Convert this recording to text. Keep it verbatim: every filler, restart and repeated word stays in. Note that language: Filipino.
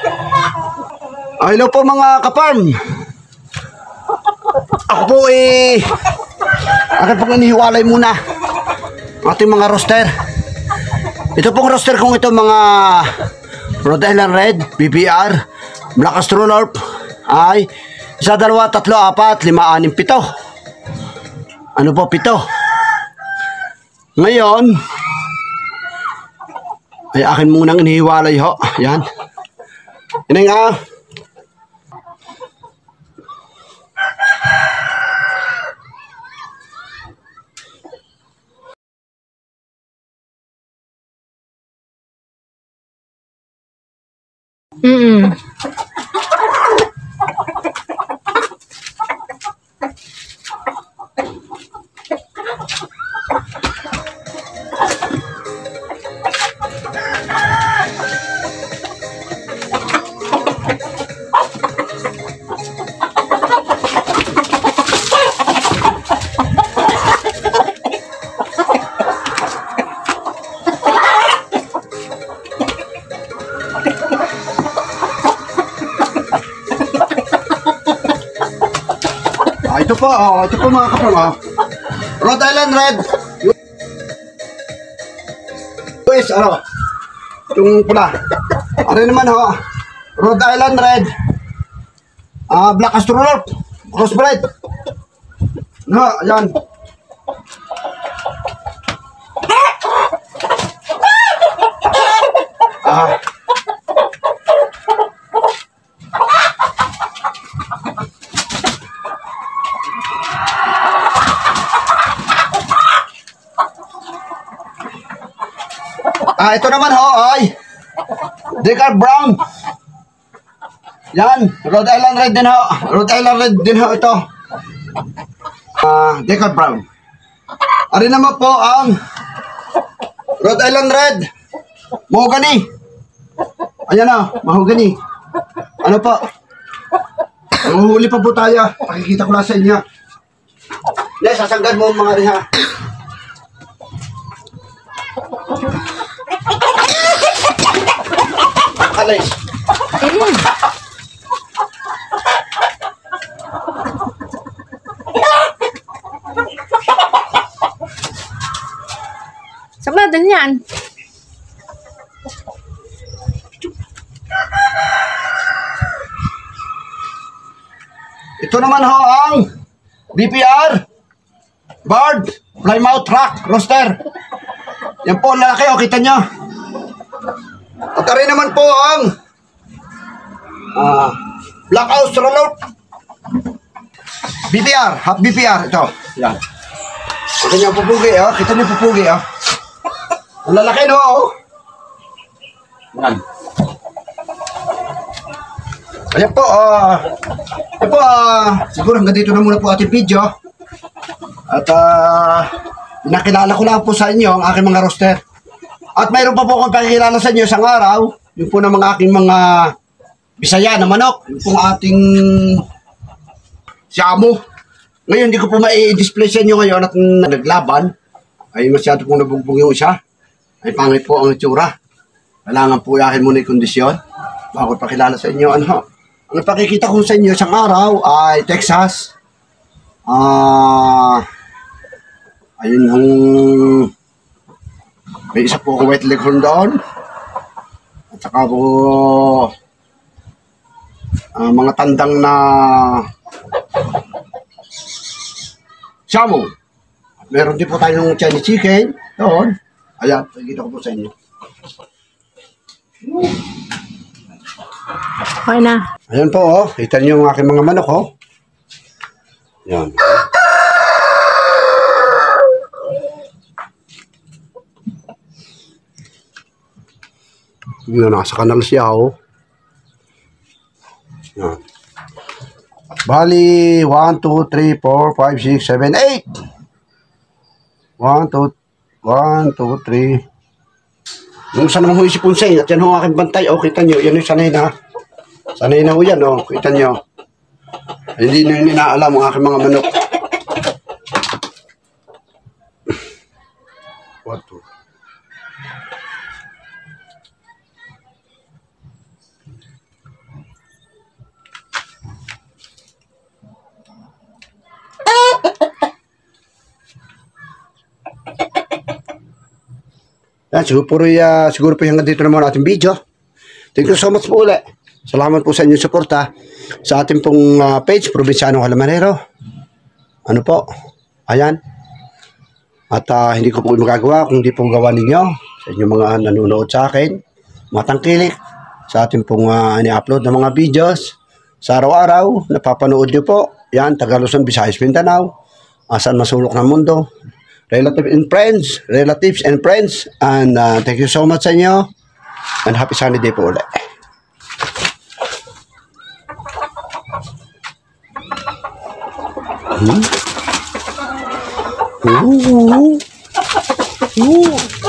Ah, hello po mga kaparm. Ako po eh akin pong inihiwalay muna ating mga roster. Ito pong roster kong ito mga Rhode Island Red, B P R, Black Astrolorp ay isa, dalawa, tatlo, apat, lima, anim, pito. Ano po, pito. Ngayon ay akin munang inihiwalay ho. Yan. Yan nga. Mm-mm. Ah, ito po, oh, ito po mga kapang, oh. Rhode Island Red. U S, ano? Yung pula. Ano naman, ho? Rhode Island Red. Ah, Black Astrolorp. Crossbred. No, ayan. Ah. Ah, ito naman ho, ay Decal Brown. Yan, Rhode Island Red din ho. Rhode Island Red din ho ito. Ah, Decal Brown. Ari naman po ang Rhode Island Red Mahogany. Ayan na, Mahogany. Ano po? Nanguhuli pa po tayo. Pakikita ko lang sa inyo. Yes, sasanggad mo mga rin ha. Alis. Mm. Sama din yan. Ito naman ho ang B P R Bird Plymouth Rock Roster. Yan po, lalaki o, kita nyo. At rin naman po ang uh, Black Astrolorp B P R, half B P R ito. Yan. Kita nyo pupugi, oh. Kita nyo pupugi, oh. Ang lalaki, no, oh. Yan. Ayan po, uh, ayan po, uh, siguro hanggang dito na muna po ating video. At, uh, nakilala ko lang po sa inyo ang aking mga roster. At mayroon pa po akong pakikilala sa inyo isang araw, yung po ng mga aking mga Bisaya na manok, yung pong ating Siamo. Ngayon, hindi ko po ma-display sa inyo ngayon at naglaban. Ay masyado pong nabugbog yung isa. Ay pangit po ang itsura. Kailangan po yakin muna yung kondisyon. Bago pakilala sa inyo, ano. Ang pakikita ko sa inyo isang araw ay Texas. Ah... Uh, ayun ang may isa po ako white leghorn doon. At saka po uh, mga tandang na Siamo. At meron din po tayong Chinese chicken doon. Ayan, nakikita ko po sa inyo. Okay na. Ayan po, oh. Kita niyo yung aking mga manok, oh. Ayan. Yun, nasa kanal siya, oh. Yan. Bali, one, two, three, four, five, six, seven, eight. one, two, one, two, three. Yung saan naman ho si Punsay, at yan ho aking bantay, oh, kita nyo, yan yung sanay na. Sanay na ho yan, oh, kita nyo. Hindi na yun inaalam ang aking mga manok. What to? Yan, siguro po, uh, siguro po hanggang dito naman ating video. Thank you so much po ulit. Salamat po sa inyong suporta sa ating pong uh, page, Provinciano Calamanero. Ano po? Ayan. At uh, hindi ko po magagawa kung hindi po gawa ninyo sa inyong mga nanonood sa akin. Matangkilik sa ating pong uh, ni-upload ng mga videos. Sa araw-araw, napapanood nyo po. Yan, Tagalusan, Visayas, Mindanao. Asan masulok ng mundo. Relatives and friends. Relatives and friends. And uh, thank you so much sa inyo. And happy sunny day po ulit. Hmm? Ooh. Ooh.